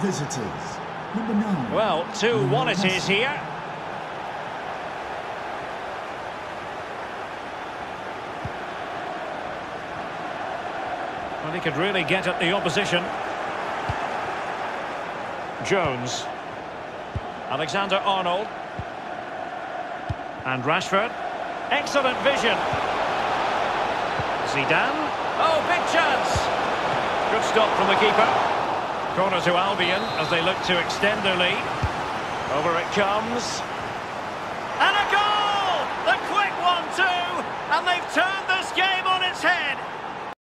visitors, number 9. Well, 2-1 it is here. Well, he could really get at the opposition. Jones. Alexander-Arnold. And Rashford. Excellent vision. Zidane. Oh, big chance. Good stop from the keeper. Corner to Albion as they look to extend their lead. Over it comes.